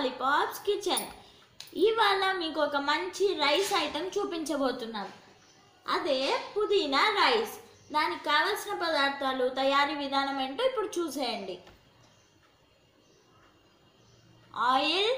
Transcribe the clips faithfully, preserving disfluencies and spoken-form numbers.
Lollipops kitchen. ఇవాళ మీకు ఒక మంచి రైస్ ఐటెం చూపించబోతున్నాం. అదే పుదీనా రైస్. దానికి కావలసిన పదార్థాలు, తయారీ విధానం ఏంటో ఇప్పుడు చూసేయండి. ఆయిల్,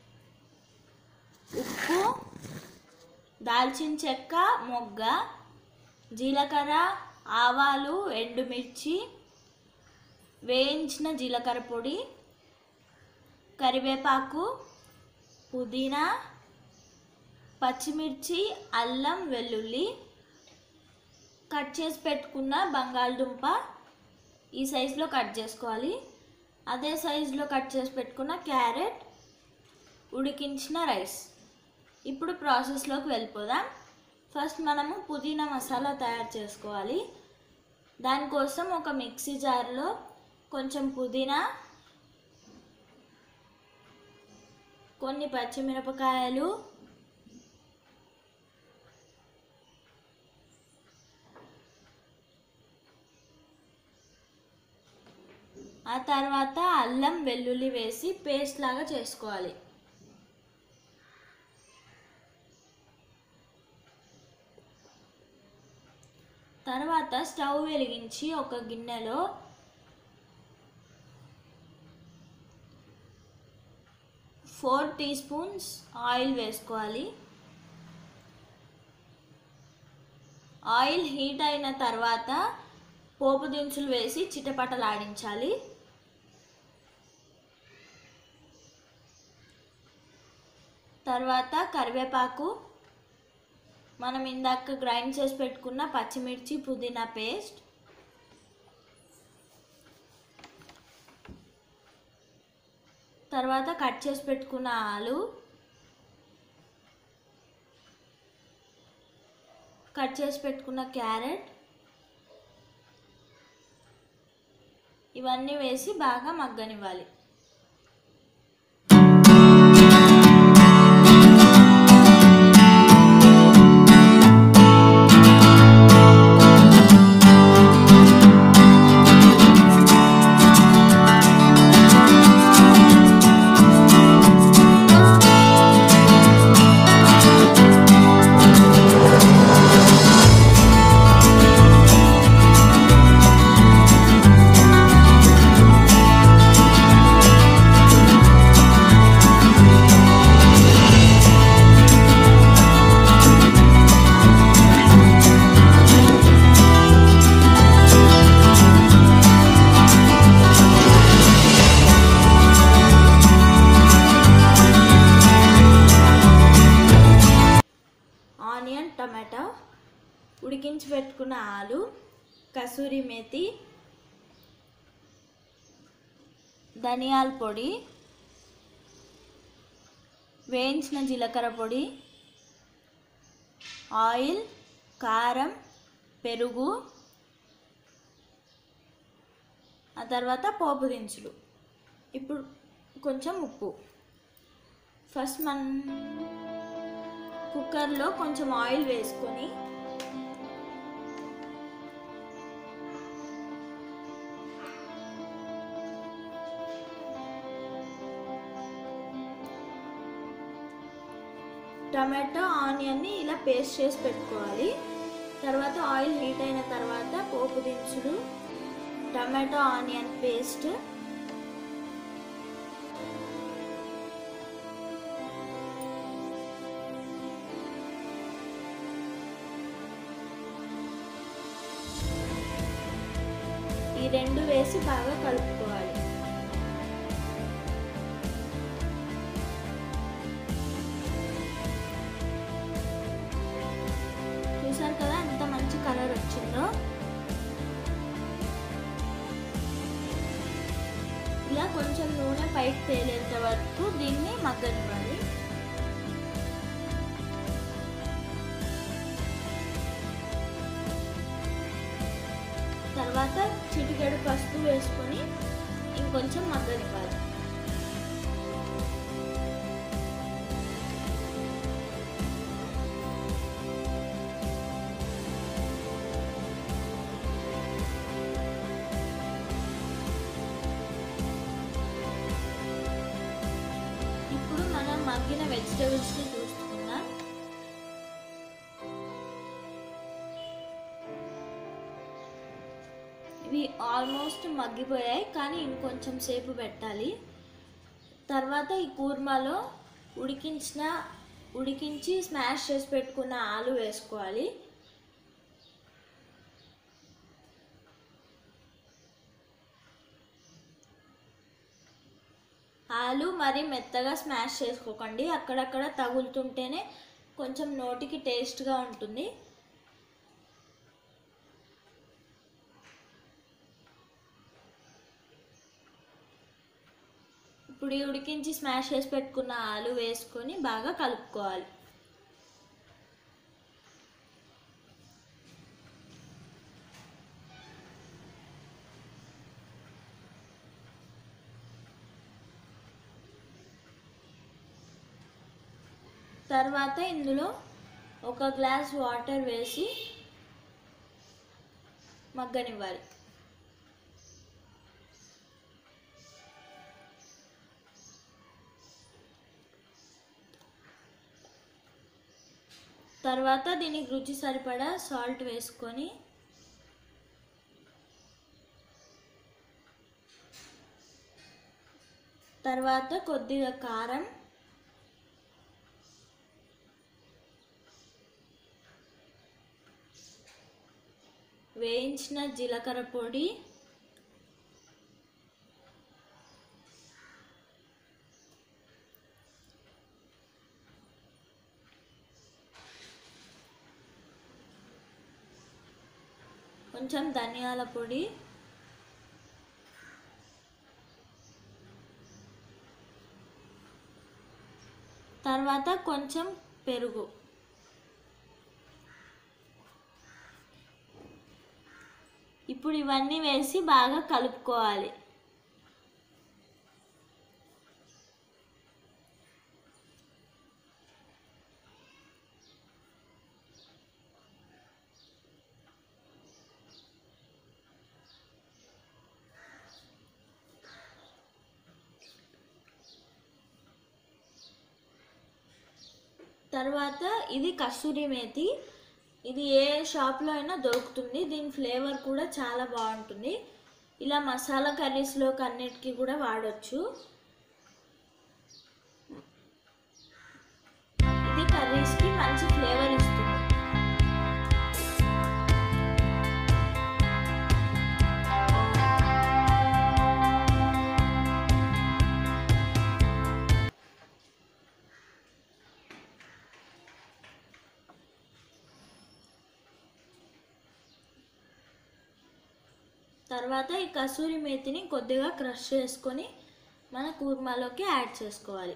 ఉప్పు, దాల్చిన చెక్క, మొగ్గ, జీలకర్ర, ఆవాలు, ఎండుమిర్చి, వేయించిన జీలకర్ర పొడి, కరివేపాకు, పుదీనా, పచ్చిమిర్చి, అల్లం, వెల్లుల్లి, కట్ చేసి పెట్టుకున్న బంగాళదుంప ఈ సైజులో కట్ చేసుకోవాలి. అదే సైజులో కట్ చేసి పెట్టుకున్న క్యారెట్, ఉడికించిన రైస్. ఇప్పుడు ప్రాసెస్లోకి వెళ్ళిపోదాం. ఫస్ట్ మనము పుదీనా మసాలా తయారు చేసుకోవాలి. దానికోసం ఒక మిక్సీ జార్లో కొంచెం పుదీనా, కొన్ని పచ్చిమిరపకాయలు, ఆ తర్వాత అల్లం వెల్లుల్లి వేసి పేస్ట్ లాగా చేసుకోవాలి. తర్వాత స్టవ్ వెలిగించి ఒక గిన్నెలో ఫోర్ టీ స్పూన్స్ ఆయిల్ వేసుకోవాలి. ఆయిల్ హీట్ అయిన తర్వాత పోపు దినుసులు వేసి చిటపటలాడించాలి. తర్వాత కరివేపాకు, మనం ఇందాక గ్రైండ్ చేసి పెట్టుకున్న పచ్చిమిర్చి, పుదీనా పేస్ట్, తర్వాత కట్ చేసి పెట్టుకున్న ఆలు, కట్ చేసి పెట్టుకున్న క్యారెట్, ఇవన్నీ వేసి బాగా మగ్గనివ్వాలి. ఆనియన్, టమాటో, ఉడికించి పెట్టుకున్న ఆలు, కసూరి మేతి, ధనియాల పొడి, వేయించిన జీలకర్ర పొడి, ఆయిల్, కారం, పెరుగు, ఆ తర్వాత పోపు దినుసులు. ఇప్పుడు కొంచెం ఉప్పు. ఫస్ట్ మనం కుక్కర్లో కొంచెం ఆయిల్ వేసుకొని టమాటో, ఆనియన్ని ఇలా పేస్ట్ చేసి పెట్టుకోవాలి. తర్వాత ఆయిల్ హీట్ అయిన తర్వాత పోపు దినుసులు, టమాటో, ఆనియన్ పేస్ట్, ఈ రెండు వేసి బాగా కలుపుకోవాలి. చూసారు కదా ఎంత మంచి కలర్ వచ్చిందో. ఇలా కొంచెం నూనె పైకి తేలేంత వరకు దీన్ని మగ్గనివ్వాలి. తర్వాత చిటికెడు పసుపు వేసుకొని ఇంకొంచెం మగ్గనివ్వాలి. మగ్గిన వెజిటేబుల్స్ని చూసుకుందాం. ఇవి ఆల్మోస్ట్ మగ్గిపోయాయి, కానీ ఇంకొంచెం సేపు పెట్టాలి. తర్వాత ఈ కూర్మాలో ఉడికించిన ఉడికించి స్మాష్ చేసి పెట్టుకున్న ఆలు వేసుకోవాలి. ఆలు మరి మెత్తగా స్మాష్ చేసుకోకండి, అక్కడక్కడ తగులుతుంటేనే కొంచెం నోటికి టేస్ట్గా ఉంటుంది. ఇప్పుడు ఈ ఉడికించి స్మాష్ చేసి పెట్టుకున్న ఆలు వేసుకొని బాగా కలుపుకోవాలి. తర్వాత ఇందులో ఒక గ్లాస్ వాటర్ వేసి మగ్గనివ్వాలి. తర్వాత దీనికి రుచి సరిపడా సాల్ట్ వేసుకొని తర్వాత కొద్దిగా కారం, వేయించిన జీలకర్ర పొడి, కొంచెం ధనియాల పొడి, తర్వాత కొంచెం పెరుగు, ఇప్పుడు ఇవన్నీ వేసి బాగా కలుపుకోవాలి. తర్వాత ఇది కస్తూరి మేతి. ఇది ఏ షాప్లో అయినా దొరుకుతుంది. దీని ఫ్లేవర్ కూడా చాలా బాగుంటుంది. ఇలా మసాలా కర్రీస్లోకి అన్నిటికీ కూడా వాడచ్చు. ఇది కర్రీస్కి మంచి ఫ్లేవర్ ఇస్తుంది. తర్వాత ఈ కసూరి మేతిని కొద్దిగా క్రష్ చేసుకొని మన కూర్మాలోకి యాడ్ చేసుకోవాలి.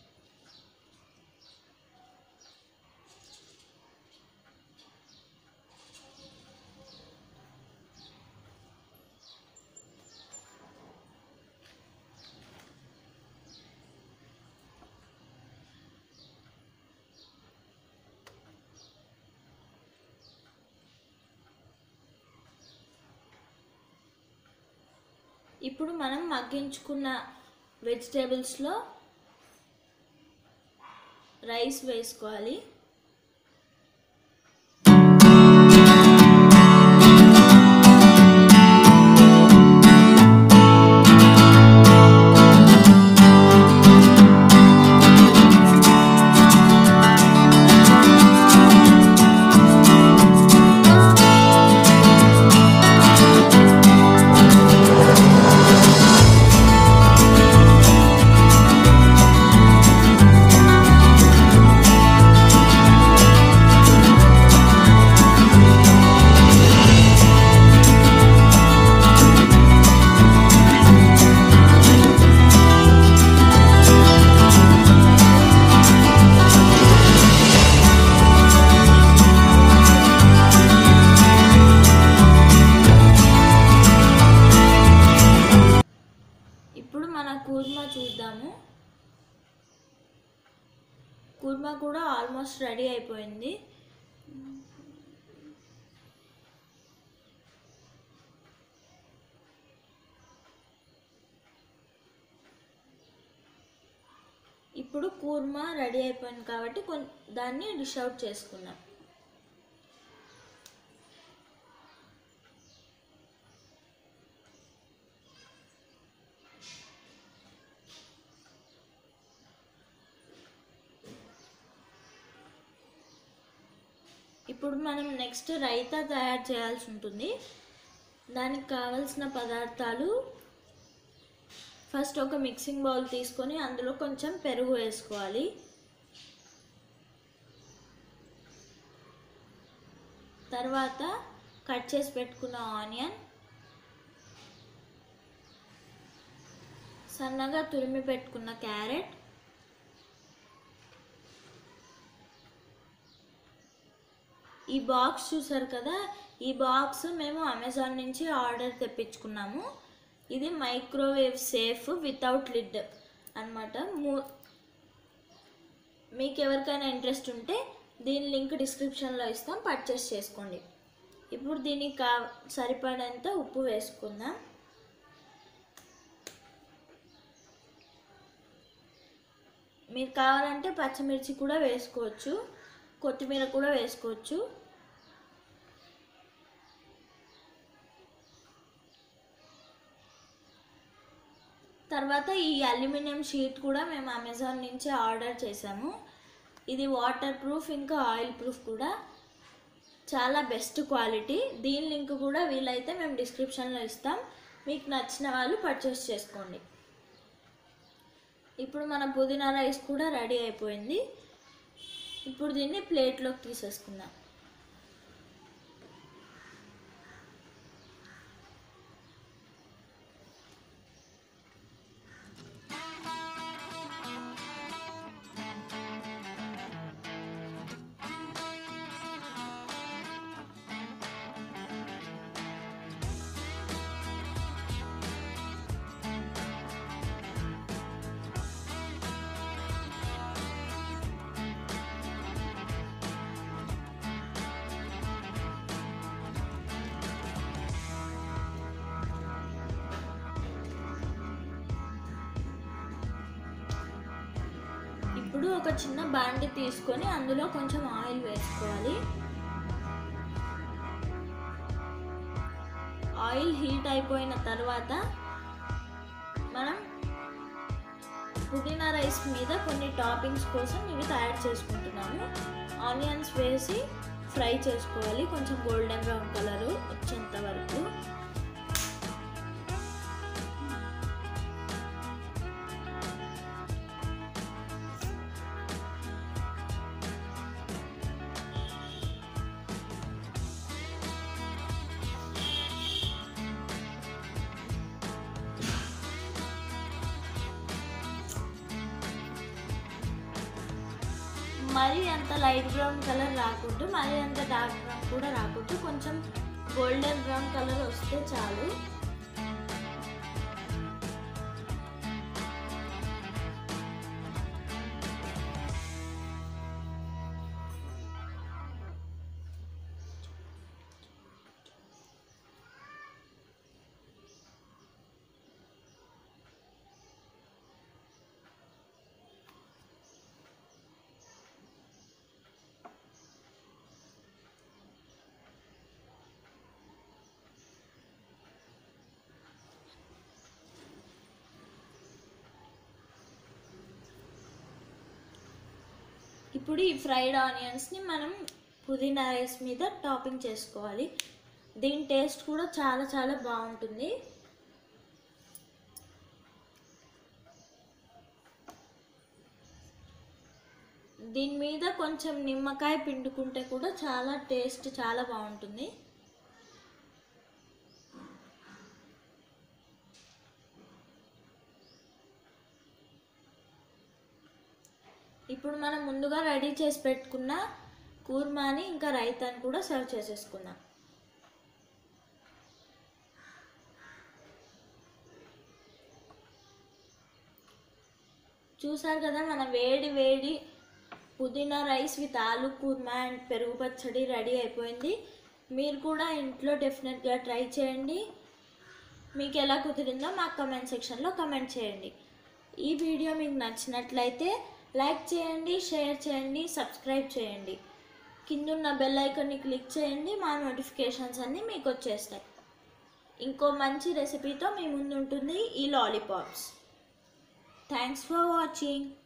ఇప్పుడు మనం మగ్గించుకున్న వెజిటేబుల్స్లో రైస్ వేసుకోవాలి. కూర్మా చూద్దాము. కూర్మా కూడా ఆల్మోస్ట్ రెడీ అయిపోయింది. ఇప్పుడు కూర్మా రెడీ అయిపోయింది కాబట్టి కొం దాన్ని డిష్ అవుట్ చేసుకుందాం. ఇప్పుడు మనం నెక్స్ట్ రైతా తయారు చేయాల్సి ఉంటుంది. దానికి కావలసిన పదార్థాలు, ఫస్ట్ ఒక మిక్సింగ్ బౌల్ తీసుకొని అందులో కొంచెం పెరుగు వేసుకోవాలి. తర్వాత కట్ చేసి పెట్టుకున్న ఆనియన్, సన్నగా తురిమి పెట్టుకున్న క్యారెట్, ఈ బాక్స్ చూసారు కదా, ఈ బాక్స్ మేము అమెజాన్ నుంచి ఆర్డర్ తెప్పించుకున్నాము. ఇది మైక్రోవేవ్ సేఫ్ వితౌట్ లిడ్ అన్నమాట. మీకు ఎవరికైనా ఇంట్రెస్ట్ ఉంటే దీని లింక్ డిస్క్రిప్షన్లో ఇస్తాం, పర్చేస్ చేసుకోండి. ఇప్పుడు దీనికి కా సరిపడేంత ఉప్పు వేసుకుందాం. మీరు కావాలంటే పచ్చిమిర్చి కూడా వేసుకోవచ్చు, కొత్తిమీర కూడా వేసుకోవచ్చు. తర్వాత ఈ అల్యూమినియం షీట్ కూడా మేము అమెజాన్ నుంచి ఆర్డర్ చేసాము. ఇది వాటర్ ప్రూఫ్ ఇంకా ఆయిల్ ప్రూఫ్ కూడా, చాలా బెస్ట్ క్వాలిటీ. దీని లింక్ కూడా వీలైతే మేము డిస్క్రిప్షన్లో ఇస్తాం, మీకు నచ్చిన వాళ్ళు పర్చేస్ చేసుకోండి. ఇప్పుడు మన పుదీనా రైస్ కూడా రెడీ అయిపోయింది. ఇప్పుడు దీన్ని ప్లేట్లోకి తీసేసుకుందాం. ఇప్పుడు ఒక చిన్న బాండి తీసుకొని అందులో కొంచెం ఆయిల్ వేసుకోవాలి. ఆయిల్ హీట్ అయిపోయిన తర్వాత మనం పుదీనా రైస్ మీద కొన్ని టాపింగ్స్ కోసం ఇవి తయారు చేసుకుంటున్నాము. ఆనియన్స్ వేసి ఫ్రై చేసుకోవాలి కొంచెం గోల్డెన్ బ్రౌన్ కలర్ వచ్చేంత వరకు. మరీ అంత లైట్ బ్రౌన్ కలర్ రాకూడదు, మరీ అంత డార్క్ బ్రౌన్ కూడా రాకూడదు, కొంచెం గోల్డెన్ బ్రౌన్ కలర్ వస్తే చాలు. ఇప్పుడు ఈ ఫ్రైడ్ ఆనియన్స్ని మనం పుదీనా రైస్ మీద టాపింగ్ చేసుకోవాలి. దీని టేస్ట్ కూడా చాలా చాలా బాగుంటుంది. దీని మీద కొంచెం నిమ్మకాయ పిండుకుంటే కూడా చాలా టేస్ట్ చాలా బాగుంటుంది. ఇప్పుడు మనం ముందుగా రెడీ చేసి పెట్టుకున్న కూర్మాని ఇంకా రైతాని కూడా సర్వ్ చేసేసుకుందాం. చూసారు కదా, మన వేడి వేడి పుదీనా రైస్ విత్ ఆలు కూర్మా అండ్ పెరుగు పచ్చడి రెడీ అయిపోయింది. మీరు కూడా ఇంట్లో డెఫినెట్గా ట్రై చేయండి. మీకు ఎలా కుదిరిందో మాకు కమెంట్ సెక్షన్లో కమెంట్ చేయండి. ఈ వీడియో మీకు నచ్చినట్లయితే లైక్ చేయండి, షేర్ చేయండి, సబ్స్క్రైబ్ చేయండి. కిందున్న బెల్ ఐకాన్ని క్లిక్ చేయండి, మా నోటిఫికేషన్స్ అన్నీ మీకు వచ్చేస్తాయి. ఇంకో మంచి రెసిపీతో మీ ముందు ఉంటుంది ఈ లాలీపాప్స్. Thanks for watching.